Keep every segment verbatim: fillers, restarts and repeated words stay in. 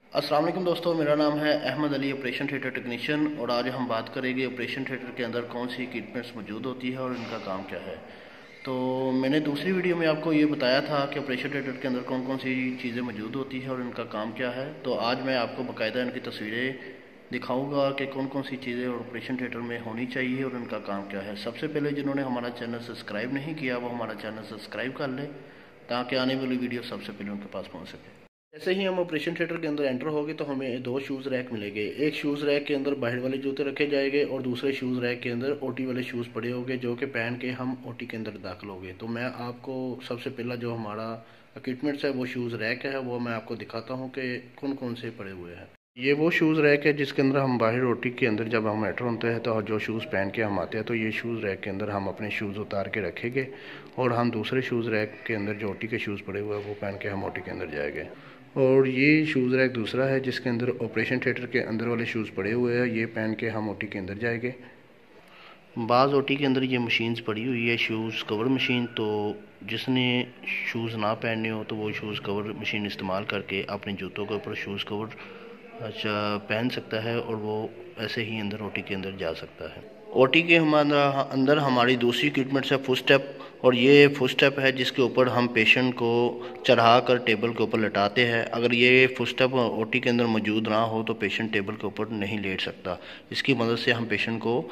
अस्सलाम वालेकुम दोस्तों, मेरा नाम है Ahmed Ali, operation theatre technician. और आज हम बात करेंगे ऑपरेशन थिएटर के अंदर कौन सी इक्विपमेंट्स मौजूद होती है और इनका काम क्या है। तो मैंने दूसरी वीडियो में आपको ये बताया था कि ऑपरेशन थिएटर के अंदर कौन कौन सी चीज़ें मौजूद होती है और इनका काम क्या है। तो आज मैं आपको बाकायदा इनकी तस्वीरें दिखाऊंगा कि कौन कौन सी चीज़ें ऑपरेशन थिएटर में होनी चाहिए और इनका काम क्या है। सबसे पहले जिन्होंने हमारा चैनल सब्सक्राइब नहीं किया वो हमारा चैनल सब्सक्राइब कर लें ताकि आने वाली वीडियो सबसे पहले उनके पास पहुँच सके। जैसे ही हम ऑपरेशन थिएटर के अंदर एंटर होंगे तो हमें दो शूज़ रैक मिलेंगे। एक शूज़ रैक के अंदर बाहर वाले जूते रखे जाएंगे और दूसरे शूज़ रैक के अंदर ओटी वाले शूज़ पड़े होंगे जो कि पहन के हम ओटी के अंदर दाखिल होंगे। तो मैं आपको सबसे पहला जो हमारा इक्विपमेंट्स है वो शूज़ रैक है, वो मैं आपको दिखाता हूँ कि कौन कौन से पड़े हुए हैं। ये वो शूज़ रैक है जिसके अंदर हम बाहर ओटी के अंदर जब हम एंटर होते हैं तो जो शूज़ पहन के हम आते हैं तो ये शूज़ रैक के अंदर हम अपने शूज़ उतार के रखेंगे और हम दूसरे शूज़ रैक के अंदर जो ओटी के शूज़ पड़े हुए हैं वो पहन के हम ओटी के अंदर जाएंगे। और ये शूज़ रैक दूसरा है जिसके अंदर ऑपरेशन थिएटर के अंदर वाले शूज़ पड़े हुए हैं, ये पहन के हम ओटी के अंदर जाएंगे। बाज़ ओटी के अंदर ये मशीन्स पड़ी हुई है, शूज़ कवर मशीन। तो जिसने शूज़ ना पहनने हो तो वो शूज़ कवर मशीन इस्तेमाल करके अपने जूतों के ऊपर शूज़ कवर अच्छा पहन सकता है और वो ऐसे ही अंदर ओटी के अंदर जा सकता है। ओटी के हमारा अंदर हमारी दूसरी इक्विपमेंट्स है फुट स्टेप, और ये फुट स्टेप है जिसके ऊपर हम पेशेंट को चढ़ा कर टेबल के ऊपर लेटाते हैं। अगर ये फुट स्टेप ओटी के अंदर मौजूद ना हो तो पेशेंट टेबल के ऊपर नहीं लेट सकता। इसकी मदद से हम पेशेंट को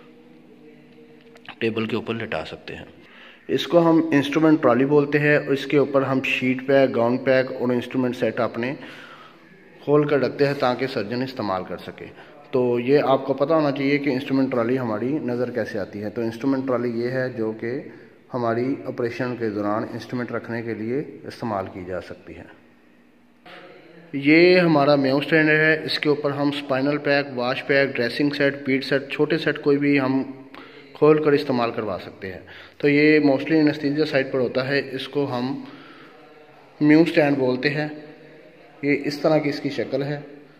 टेबल के ऊपर लेटा सकते हैं। इसको हम इंस्ट्रूमेंट ट्रॉली बोलते हैं और इसके ऊपर हम शीट पैक, गाउन पैक और इंस्ट्रूमेंट सेट अपने खोल कर रखते हैं ताकि सर्जन इस्तेमाल कर सके। तो ये आपको पता होना चाहिए कि इंस्ट्रूमेंट ट्रॉली हमारी नज़र कैसे आती है। तो इंस्ट्रूमेंट ट्रॉली ये है जो कि हमारी ऑपरेशन के दौरान इंस्ट्रूमेंट रखने के लिए इस्तेमाल की जा सकती है। ये हमारा मेयो स्टैंड है, इसके ऊपर हम spinal pack, wash pack, dressing set, पीट सेट, छोटे सेट कोई भी हम खोल कर इस्तेमाल करवा सकते हैं। तो ये मोस्टली एनेस्थीसिया साइड पर होता है, इसको हम मेयो स्टैंड बोलते हैं। ये इस तरह की इसकी शक्ल है।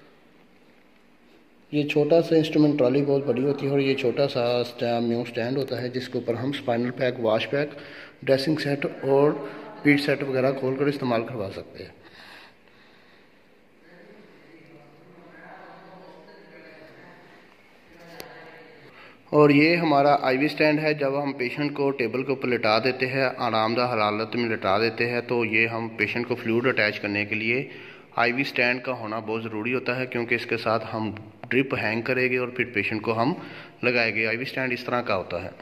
ये छोटा सा इंस्ट्रूमेंट ट्रॉली बहुत बड़ी होती है और ये छोटा सा मेयो स्टैंड होता है जिसके ऊपर हम spinal pack, wash pack, dressing set और पीट सेट वगैरह खोल कर इस्तेमाल करवा सकते हैं। और ये हमारा आईवी स्टैंड है। जब हम पेशेंट को टेबल के ऊपर लिटा देते हैं, आरामदाह हालत में लिटा देते हैं, तो ये हम पेशेंट को फ्लूइड अटैच करने के लिए आईवी स्टैंड का होना बहुत ज़रूरी होता है, क्योंकि इसके साथ हम ड्रिप हैंग करेंगे और फिर पेशेंट को हम लगाएंगे। आईवी स्टैंड इस तरह का होता है।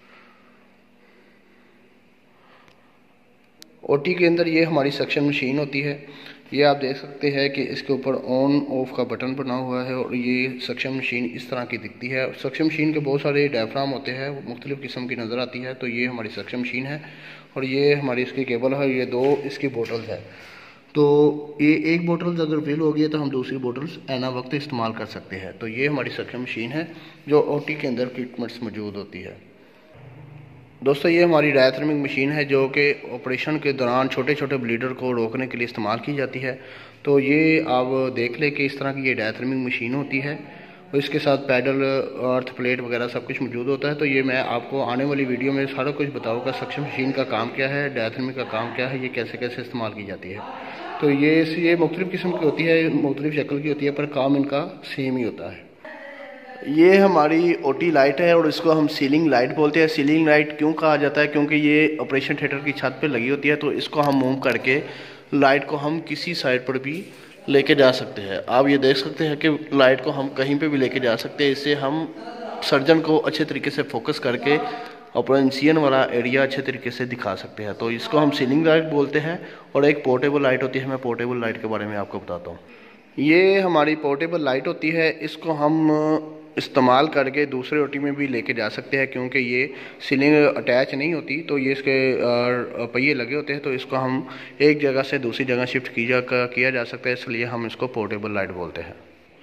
ओटी के अंदर ये हमारी सक्शन मशीन होती है। ये आप देख सकते हैं कि इसके ऊपर ऑन ऑफ का बटन बना हुआ है और ये सक्शन मशीन इस तरह की दिखती है। सक्शन मशीन के बहुत सारे डायफ्राम होते हैं, वो मुख्तलिफ़ किस्म की नज़र आती है। तो ये हमारी सक्शन मशीन है और ये हमारी इसकी केबल है, ये दो इसकी बोटल्स है। तो ये एक बोतल अगर फिल हो गई है तो हम दूसरी बोतल्स आना वक्त इस्तेमाल कर सकते हैं। तो ये हमारी सक्शन मशीन है जो ओटी के अंदर इक्विपमेंट्स मौजूद होती है। दोस्तों ये हमारी डायथर्मिक मशीन है जो कि ऑपरेशन के दौरान छोटे छोटे ब्लीडर को रोकने के लिए इस्तेमाल की जाती है। तो ये आप देख लें कि इस तरह की ये डायथर्मिक मशीन होती है और इसके साथ पैडल, अर्थ प्लेट वगैरह सब कुछ मौजूद होता है। तो ये मैं आपको आने वाली वीडियो में सारा कुछ बताऊँगा, सक्शन मशीन का काम क्या है, डायथर्मिक का काम क्या है, ये कैसे कैसे इस्तेमाल की जाती है। तो ये ये मुख्तलिफ़ किस्म की होती है, मुख्तलिफ़ शक्ल की होती है, पर काम इनका सेम ही होता है। ये हमारी ओटी लाइट है और इसको हम सीलिंग लाइट बोलते हैं। सीलिंग लाइट क्यों कहा जाता है? क्योंकि ये ऑपरेशन थिएटर की छत पे लगी होती है, तो इसको हम मूव करके लाइट को हम किसी साइड पर भी लेके जा सकते हैं। आप ये देख सकते हैं कि लाइट को हम कहीं पे भी लेके जा सकते हैं। इससे हम सर्जन को अच्छे तरीके से फोकस करके ऑपरेशन वाला एरिया अच्छे तरीके से दिखा सकते हैं। तो इसको हम सीलिंग लाइट बोलते हैं। और एक पोर्टेबल लाइट होती है, मैं पोर्टेबल लाइट के बारे में आपको बताता हूँ। ये हमारी पोर्टेबल लाइट होती है, इसको हम इस्तेमाल करके दूसरे ओटी में भी लेके जा सकते हैं, क्योंकि ये सीलिंग अटैच नहीं होती, तो ये इसके पहिए लगे होते हैं। तो इसको हम एक जगह से दूसरी जगह शिफ्ट किया किया जा सकता है, इसलिए हम इसको पोर्टेबल लाइट बोलते हैं।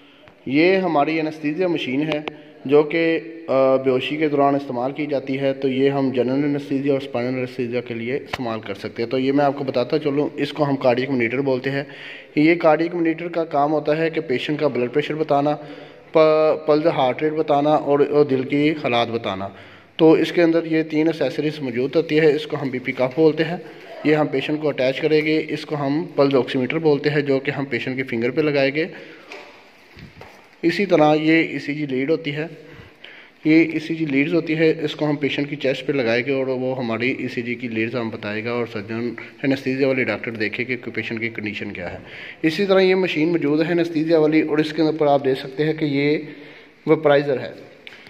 ये हमारी एनेस्थीसिया मशीन है जो कि बेहोशी के दौरान इस्तेमाल की जाती है। तो ये हम जनरल एनेस्थीसिया और स्पाइनल एनेस्थीसिया के लिए इस्तेमाल कर सकते हैं। तो ये मैं आपको बताता चलूँ, इसको हम कार्डियक मॉनिटर बोलते हैं। ये कार्डियक मॉनिटर का काम होता है कि पेशेंट का ब्लड प्रेशर बताना, पल्स हार्ट रेट बताना और दिल की हालात बताना। तो इसके अंदर ये तीन एक्सेसरीज मौजूद होती है। इसको हम बी पी कफ बोलते हैं। ये हम पेशेंट को अटैच करेंगे। इसको हम पल्स ऑक्सीमीटर बोलते हैं, जो कि हम पेशेंट के फिंगर पे लगाएंगे। इसी तरह ये ईसीजी लीड होती है, ये ईसीजी लीड्स होती है, इसको हम पेशेंट की चेस्ट पे लगाएंगे और वो हमारी ईसीजी की लीड्स हम बताएगा और सर्जन एनेस्थीसिया वाले डॉक्टर देखेंगे कि पेशेंट की कंडीशन क्या है। इसी तरह ये मशीन मौजूद है एनेस्थीसिया वाली, और इसके ऊपर आप देख सकते हैं कि ये वेपराइज़र है।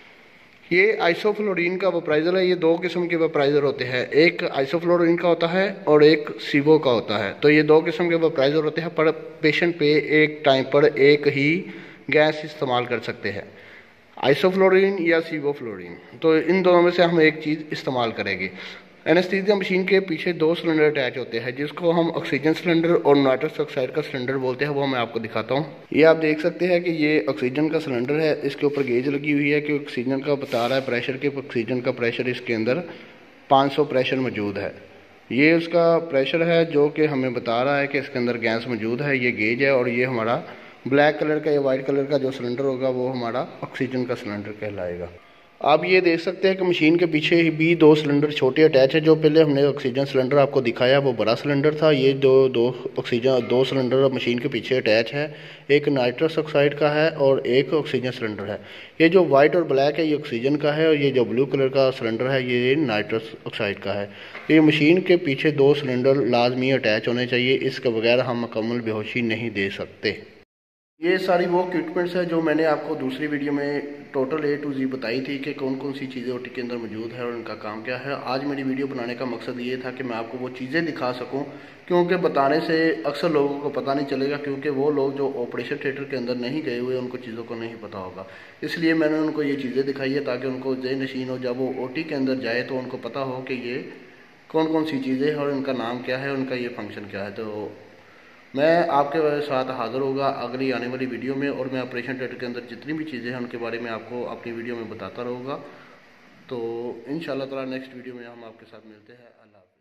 ये आइसोफ्लोरीन का वेपराइज़र है। ये दो किस्म के वेपराइज़र होते हैं, एक आइसोफ्लोरीन का होता है और एक सीवो का होता है। तो ये दो किस्म के वेपराइज़र होते हैं, पर पेशेंट पे एक टाइम पर एक ही गैस इस्तेमाल कर सकते हैं, आइसोफ्लोरीन या सीवोफ्लोरीन। तो इन दोनों में से हम एक चीज़ इस्तेमाल करेंगे। एनेस्थीसिया मशीन के पीछे दो सिलेंडर अटैच होते हैं, जिसको हम ऑक्सीजन सिलेंडर और नाइट्रस ऑक्साइड का सिलेंडर बोलते हैं। वो मैं आपको दिखाता हूँ। ये आप देख सकते हैं कि ये ऑक्सीजन का सिलेंडर है। इसके ऊपर गेज लगी हुई है कि ऑक्सीजन का बता रहा है प्रेशर के, ऑक्सीजन का प्रेशर इसके अंदर पाँच सौ प्रेशर मौजूद है। ये उसका प्रेशर है जो कि हमें बता रहा है कि इसके अंदर गैस मौजूद है। ये गेज है, और ये हमारा ब्लैक कलर का या वाइट कलर का जो सिलेंडर होगा वो हमारा ऑक्सीजन का सिलेंडर कहलाएगा। आप ये देख सकते हैं कि मशीन के पीछे भी दो सिलेंडर छोटे अटैच है। जो पहले हमने ऑक्सीजन सिलेंडर आपको दिखाया वो बड़ा सिलेंडर था। ये दो दो ऑक्सीजन दो सिलेंडर मशीन के पीछे अटैच है, एक नाइट्रस ऑक्साइड का है और एक ऑक्सीजन सिलेंडर है। ये जो वाइट और ब्लैक है ये ऑक्सीजन का है, और ये जो ब्लू कलर का सिलेंडर है ये नाइट्रस ऑक्साइड का है। तो ये मशीन के पीछे दो सिलेंडर लाजमी अटैच होने चाहिए, इसके बगैर हम मुकम्मल बेहोशी नहीं दे सकते। ये सारी वो इक्विपमेंट्स है जो मैंने आपको दूसरी वीडियो में टोटल ए टू जी बताई थी कि कौन कौन सी चीज़ें ओटी के अंदर मौजूद है और उनका काम क्या है। आज मेरी वीडियो बनाने का मकसद ये था कि मैं आपको वो चीज़ें दिखा सकूं, क्योंकि बताने से अक्सर लोगों को पता नहीं चलेगा, क्योंकि वो लोग जो ऑपरेशन थिएटर के अंदर नहीं गए हुए उनको चीज़ों को नहीं पता होगा। इसलिए मैंने उनको ये चीज़ें दिखाई है ताकि उनको ज़हन नशीन हो, जब वो ओटी के अंदर जाए तो उनको पता हो कि ये कौन कौन सी चीज़ें हैं और इनका नाम क्या है, उनका ये फंक्शन क्या है। तो मैं आपके साथ हाज़िर होगा अगली आने वाली वीडियो में, और मैं ऑपरेशन थिएटर के अंदर जितनी भी चीज़ें हैं उनके बारे में आपको अपनी वीडियो में बताता रहूँगा। तो इंशाअल्लाह ताला नेक्स्ट वीडियो में हम आपके साथ मिलते हैं। अल्लाह।